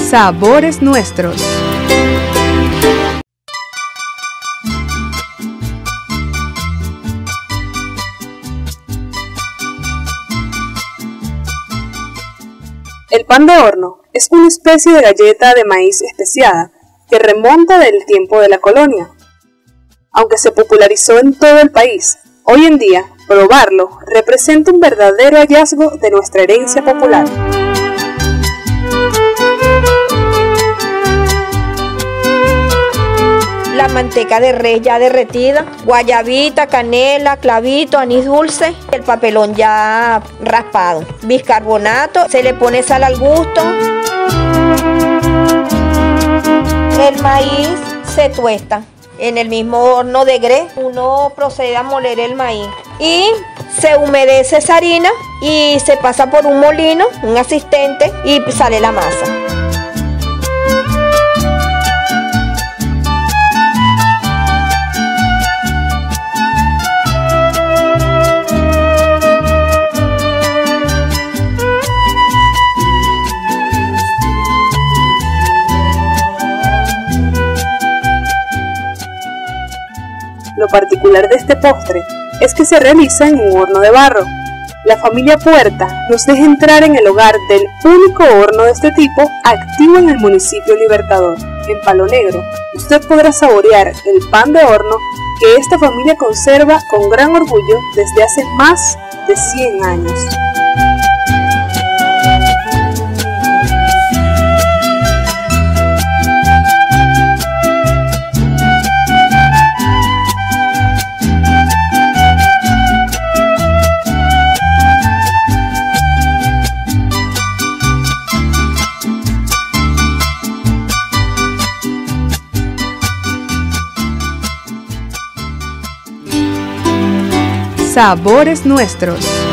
Sabores nuestros. El pan de horno es una especie de galleta de maíz especiada que remonta del tiempo de la colonia. Aunque se popularizó en todo el país, hoy en día probarlo representa un verdadero hallazgo de nuestra herencia popular. La manteca de res ya derretida, guayabita, canela, clavito, anís dulce, el papelón ya raspado, bicarbonato, se le pone sal al gusto. El maíz se tuesta en el mismo horno de grés. Uno procede a moler el maíz y se humedece esa harina y se pasa por un molino, un asistente, y sale la masa. Lo particular de este postre es que se realiza en un horno de barro. La familia Puerta nos deja entrar en el hogar del único horno de este tipo activo en el municipio Libertador. En Palo Negro, usted podrá saborear el pan de horno que esta familia conserva con gran orgullo desde hace más de 100 años. Sabores nuestros.